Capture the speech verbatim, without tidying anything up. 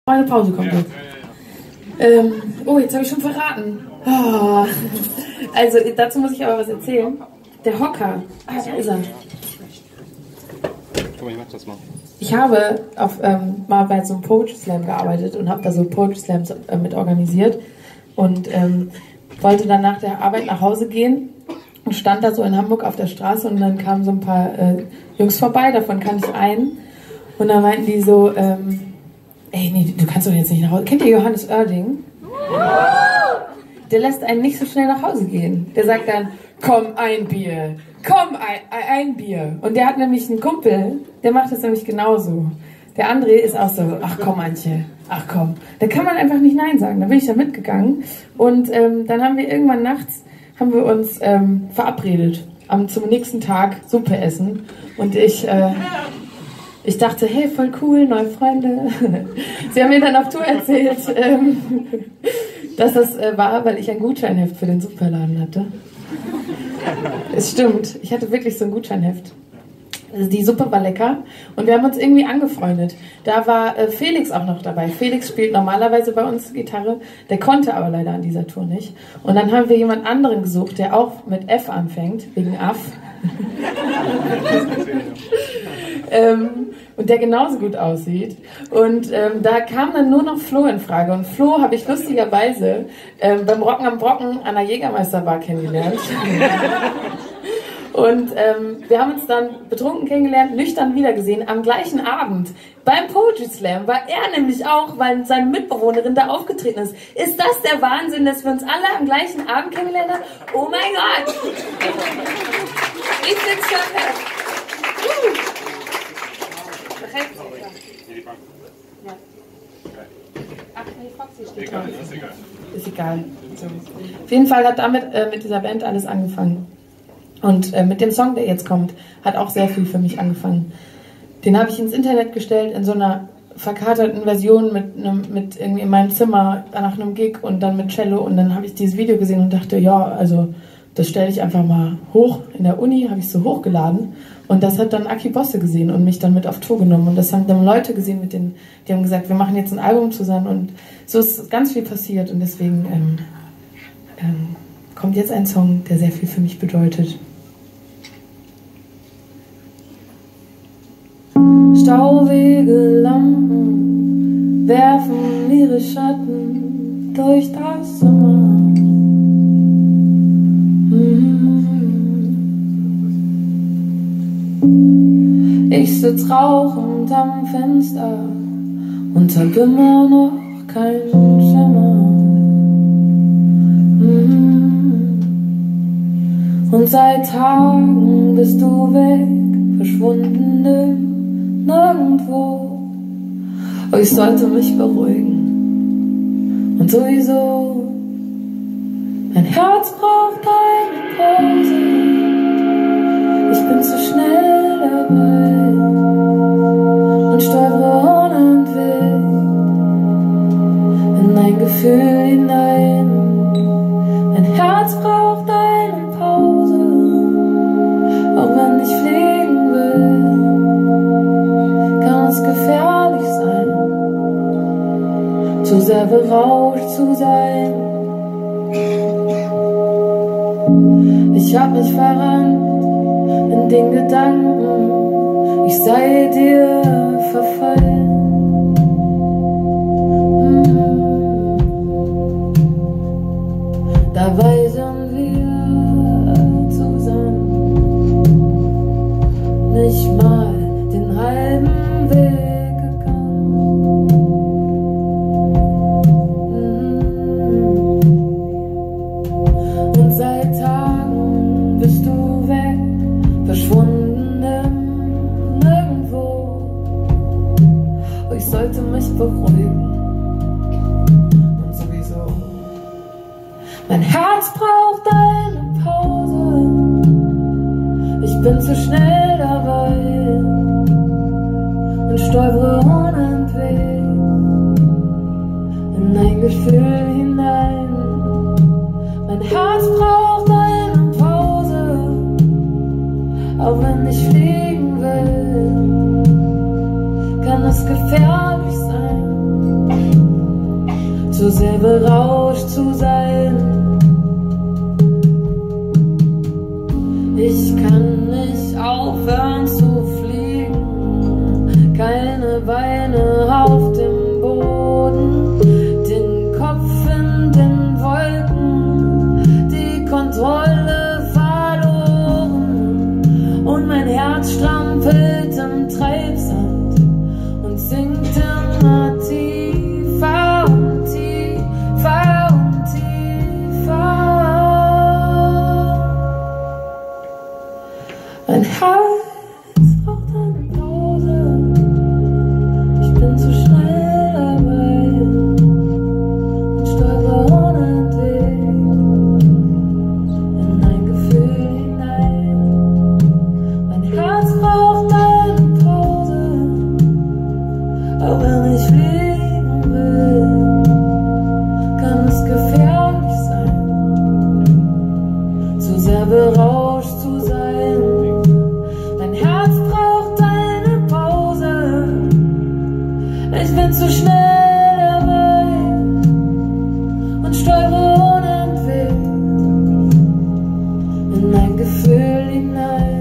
Eine Pause kommt jetzt. Ähm, oh, jetzt habe ich schon verraten. Oh. Also, dazu muss ich aber was erzählen. Der Hocker. Ah, da ist er. Guck mal, ich mach das mal. Ich habe auf, ähm, mal bei so einem Poetry Slam gearbeitet und habe da so Poetry Slams äh, mit organisiert und ähm, wollte dann nach der Arbeit nach Hause gehen und stand da so in Hamburg auf der Straße und dann kamen so ein paar äh, Jungs vorbei, davon kannte ich einen und dann meinten die so, ähm, ey, nee, du kannst doch jetzt nicht nach Hause. Kennt ihr Johannes Oerding? Der lässt einen nicht so schnell nach Hause gehen. Der sagt dann, komm, ein Bier. Komm, ein, ein Bier. Und der hat nämlich einen Kumpel, der macht das nämlich genauso. Der André ist auch so, ach komm, Antje, ach komm. Da kann man einfach nicht Nein sagen. Da bin ich da mitgegangen. Und ähm, dann haben wir irgendwann nachts, haben wir uns ähm, verabredet. Am, zum nächsten Tag Suppe essen. Und ich... Äh, Ich dachte, hey, voll cool, neue Freunde. Sie haben mir dann auf Tour erzählt, ähm, dass das äh, war, weil ich ein Gutscheinheft für den Superladen hatte. Es stimmt, ich hatte wirklich so ein Gutscheinheft. Also die Suppe war lecker und wir haben uns irgendwie angefreundet. Da war äh, Felix auch noch dabei. Felix spielt normalerweise bei uns Gitarre, der konnte aber leider an dieser Tour nicht. Und dann haben wir jemand anderen gesucht, der auch mit F anfängt, wegen Aff. ähm, und der genauso gut aussieht. Und ähm, da kam dann nur noch Flo in Frage. Und Flo habe ich lustigerweise ähm, beim Rocken am Brocken an der Jägermeisterbar kennengelernt. Und ähm, wir haben uns dann betrunken kennengelernt, nüchtern wiedergesehen, am gleichen Abend. Beim Poetry Slam war er nämlich auch, weil seine Mitbewohnerin da aufgetreten ist. Ist das der Wahnsinn, dass wir uns alle am gleichen Abend kennengelernt haben? Oh mein Gott! Ich bin's schon fest. Ja. Ach nee, Foxy steht drauf. Ist egal. Ist egal. So. Auf jeden Fall hat damit äh, mit dieser Band alles angefangen. Und äh, mit dem Song, der jetzt kommt, hat auch sehr viel für mich angefangen. Den habe ich ins Internet gestellt, in so einer verkaterten Version mit, einem, mit irgendwie in meinem Zimmer nach einem Gig und dann mit Cello. Und dann habe ich dieses Video gesehen und dachte, ja, also das stelle ich einfach mal hoch. In der Uni habe ich es so hochgeladen. Und das hat dann Aki Bosse gesehen und mich dann mit auf Tour genommen. Und das haben dann Leute gesehen, mit denen, die haben gesagt, wir machen jetzt ein Album zusammen. Und so ist ganz viel passiert. Und deswegen ähm, ähm, kommt jetzt ein Song, der sehr viel für mich bedeutet. Staubige Lampen werfen ihre Schatten durch das Zimmer. Ich sitz rauchend am Fenster und hab immer noch keinen Schimmer. Und seit Tagen bist du weg, verschwunden im Nirgendwo. Oh, ich sollte mich beruhigen. Und sowieso, mein Herz braucht eine Pause. Ich bin zu schnell dabei und stolpere unentwegt in ein Gefühl hinein. Mein Herz braucht eine Pause, auch wenn ich fliegen will, kann es gefährlich sein, zu sehr berauscht zu sein. Ich hab mich verrannt in den Gedanken, ich sei dir verfallen. Dabei sind wir zusammen nicht mal den halben Weg gegangen. Und seit Tagen bist du weg, verschwunden im Nirgendwo. Oh, ich sollte mich beruhigen. Und sowieso, mein Herz braucht eine Pause. Ich bin zu schnell dabei und stolpere unentwegt in ein Gefühl hinein. Mein Herz braucht eine Pause, auch wenn ich fliegen will, kann es gefährlich sein, zu sehr berauscht zu sein. Ich kann nicht aufhören zu fliegen, keine Beine auf dem Boden, den Kopf in den Wolken, die Kontrolle verloren und mein Herz strampelt im Treibsand und sinkt immer tiefer und tiefer und tiefer. Mein Herz braucht eine Pause, ich bin zu schnell dabei und steuere unentwegt in ein Gefühl hinein. Mein Herz braucht eine Pause, auch wenn ich fliegen will, kann es gefährlich sein, zu sehr berauscht zu sein. Ich bin zu schnell dabei und steuere unentwegt in ein Gefühl hinein.